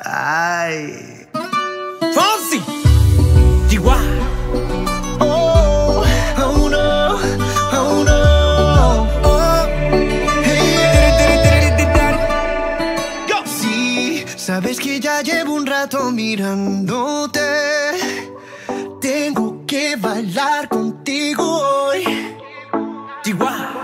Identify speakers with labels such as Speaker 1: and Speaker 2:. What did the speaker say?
Speaker 1: Ay.
Speaker 2: Fonsi, Chihuahua.
Speaker 1: Oh, oh no, oh no. Oh, hey, yeah. Sí, sabes que ya llevo un rato mirándote. Tengo que bailar contigo hoy.
Speaker 2: Chihuahua.